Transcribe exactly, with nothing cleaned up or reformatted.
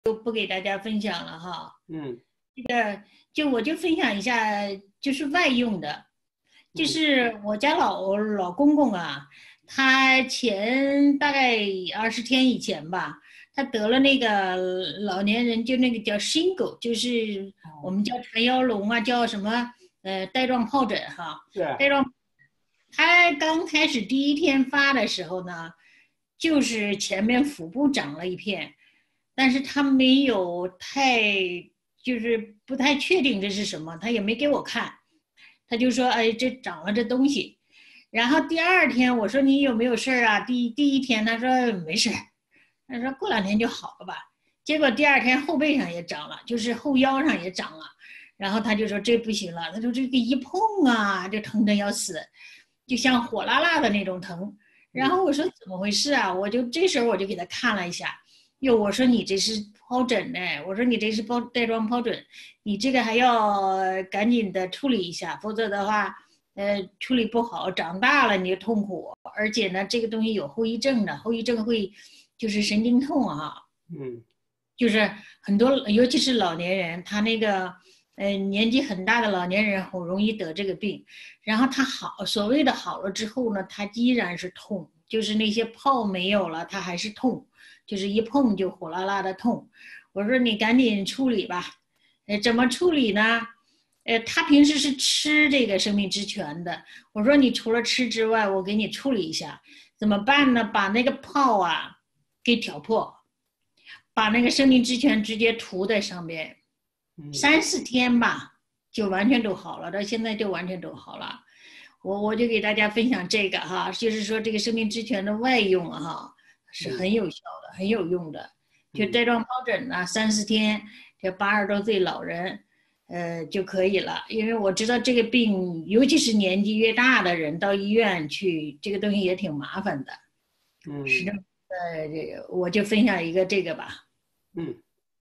就不给大家分享了哈。 嗯这个就我就分享一下，就是外用的，就嗯是我家老老公公啊，他前大概二十天以前吧，他得了那个老年人就那个叫 shingle，就是我哦， 们叫传腰龙啊，叫什么呃带状疱疹哈， 是带状。他刚开始第一天发的时候呢，就是前面腹部长了一片，但是他没有太，就是不太确定这是什么，他也没给我看，他就说，哎，这长了这东西。然后第二天我说你有没有事儿啊？第第一天他说没事儿，他说过两天就好了吧。结果第二天后背上也长了，就是后腰上也长了。然后他就说这不行了，他说这个一碰啊就疼得要死，就像火辣辣的那种疼。然嗯后我说怎么回事啊？我就这时候我就给他看了一下，哟，我说你这是疱疹呢，我说你这是疱带状疱疹，你这个还要赶紧的处理一下，否则的话，呃，处理不好，长大了你就痛苦，而且呢，这个东西有后遗症的，后遗症会就是神经痛啊， 嗯就是很多，尤其是老年人，他那个呃年纪很大的老年人很容易得这个病，然后他好，所谓的好了之后呢，他依然是痛，就是那些泡没有了，他还是痛，就是一碰就火辣辣的痛。我说你赶紧处理吧，呃，怎么处理呢？呃，他平时是吃这个生命之泉的，我说你除了吃之外，我给你处理一下，怎么办呢？把那个泡啊给挑破。把那个生命之泉直接涂在上边， 嗯三四天吧，就完全都好了。到现在就完全都好了。我我就给大家分享这个哈，就是说这个生命之泉的外用哈是嗯很有效的，很有用的。就嗯带状疱疹呢，三四天，这八十多岁老人，呃就可以了。因为我知道这个病，尤其是年纪越大的人，到医院去，这个东西也挺麻烦的。是嗯这么，呃，这个我就分享一个这个吧。 嗯。